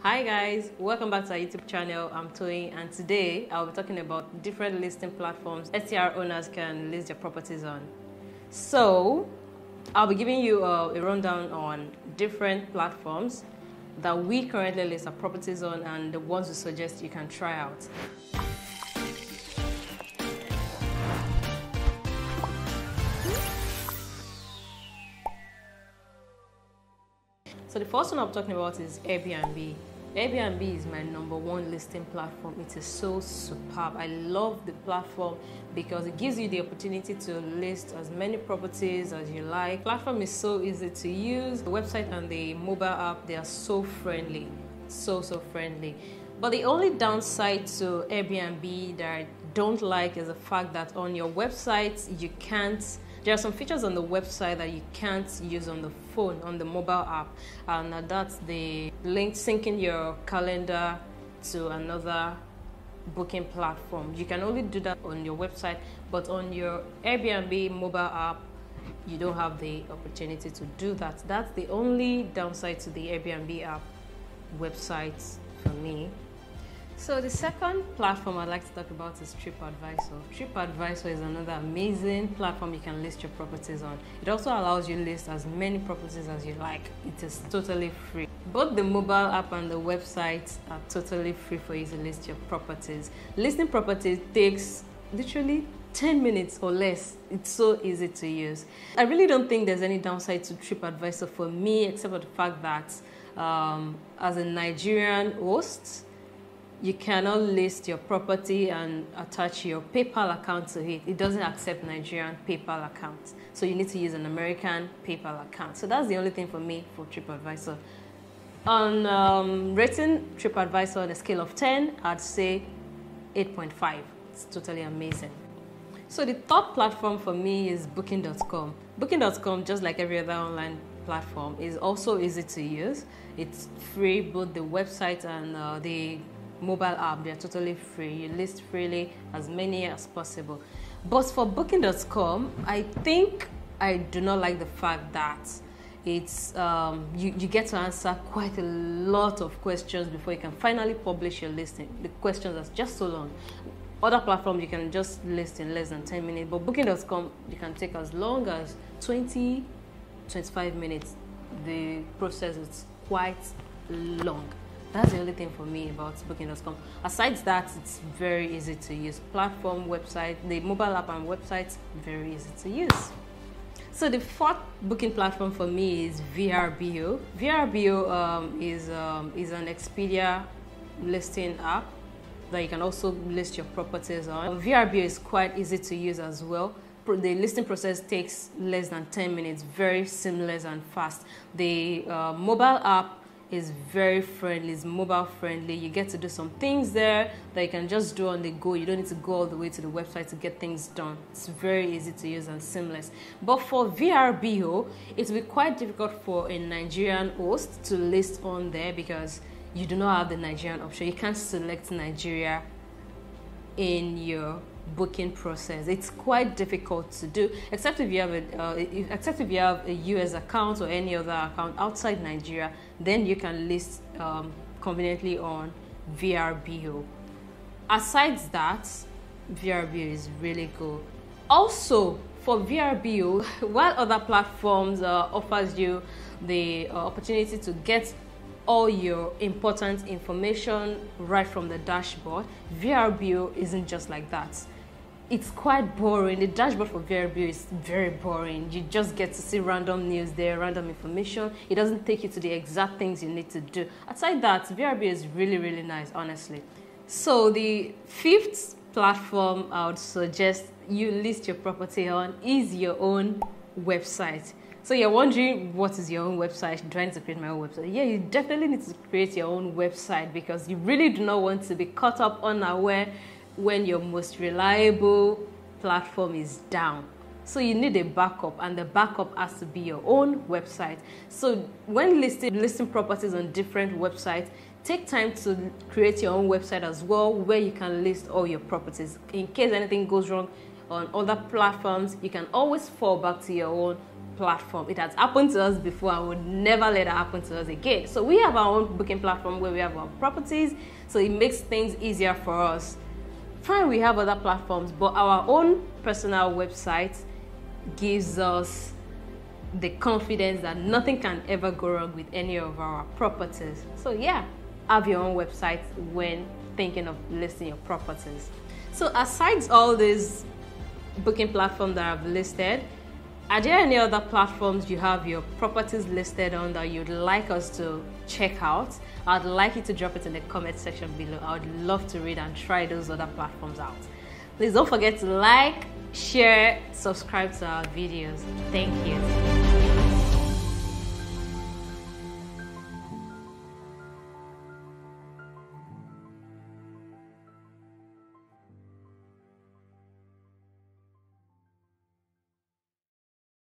Hi guys, welcome back to our YouTube channel. I'm Toyin, and today I'll be talking about different listing platforms STR owners can list their properties on. So I'll be giving you a rundown on different platforms that we currently list our properties on and the ones we suggest you can try out. So the first one I'm talking about is Airbnb. Airbnb is my #1 listing platform. It is so superb. I love the platform because it gives you the opportunity to list as many properties as you like. The platform is so easy to use. The website and the mobile app, they are so friendly, so friendly. But the only downside to Airbnb that I don't like is the fact that on your website there are some features on the website that you can't use on the phone, on the mobile app, and that's the link syncing your calendar to another booking platform. You can only do that on your website, but on your Airbnb mobile app, you don't have the opportunity to do that. That's the only downside to the Airbnb app website for me. So the second platform I'd like to talk about is TripAdvisor. TripAdvisor is another amazing platform you can list your properties on. It also allows you to list as many properties as you like. It is totally free. Both the mobile app and the website are totally free for you to list your properties. Listing properties takes literally 10 minutes or less. It's so easy to use. I really don't think there's any downside to TripAdvisor for me, except for the fact that as a Nigerian host, you cannot list your property and attach your PayPal account to it. It doesn't accept Nigerian PayPal accounts. So you need to use an American PayPal account. So that's the only thing for me for TripAdvisor. On rating TripAdvisor on a scale of 10, I'd say 8.5. It's totally amazing. So the third platform for me is Booking.com. Booking.com, just like every other online platform, is also easy to use. It's free, both the website and the mobile app. They're totally free. You list freely, as many as possible. But for Booking.com, I think I do not like the fact that it's you get to answer quite a lot of questions before you can finally publish your listing. The questions are just so long. Other platforms you can just list in less than 10 minutes, but Booking.com you can take as long as 20-25 minutes. The process is quite long. That's the only thing for me about Booking.com. Aside that, it's very easy to use. Platform, website, the mobile app and website, very easy to use. So the fourth booking platform for me is VRBO. VRBO is an Expedia listing app that you can also list your properties on. VRBO is quite easy to use as well. The listing process takes less than 10 minutes, very seamless and fast. The mobile app is very friendly, it's mobile friendly. You get to do some things there that you can just do on the go. You don't need to go all the way to the website to get things done. It's very easy to use and seamless. But for VRBO, it will be quite difficult for a Nigerian host to list on there because you do not have the Nigerian option. You can't select Nigeria in your booking process. It's quite difficult to do, except if you have a US account or any other account outside Nigeria. Then you can list conveniently on VRBO. Aside that, VRBO is really good. Also, for VRBO, while other platforms offers you the opportunity to get all your important information right from the dashboard, VRBO isn't just like that. It's quite boring. The dashboard for VRBO is very boring. You just get to see random news there, random information. It doesn't take you to the exact things you need to do. Aside that, VRBO is really nice, honestly. So the fifth platform I would suggest you list your property on is your own website. So you're wondering, what is your own website? Do I need to create my own website? Yeah, you definitely need to create your own website because you really do not want to be caught up unaware when your most reliable platform is down. So you need a backup, and the backup has to be your own website. So when listing properties on different websites, take time to create your own website as well, where you can list all your properties. In case anything goes wrong on other platforms, you can always fall back to your own platform. It has happened to us before. I would never let it happen to us again. So we have our own booking platform where we have our properties, so it makes things easier for us. Fine, we have other platforms, but our own personal website gives us the confidence that nothing can ever go wrong with any of our properties. So yeah, have your own website when thinking of listing your properties. So aside all these booking platforms that I've listed, are there any other platforms you have your properties listed on that you'd like us to check out? I'd like you to drop it in the comment section below. I would love to read and try those other platforms out. Please don't forget to like, share, subscribe to our videos. Thank you.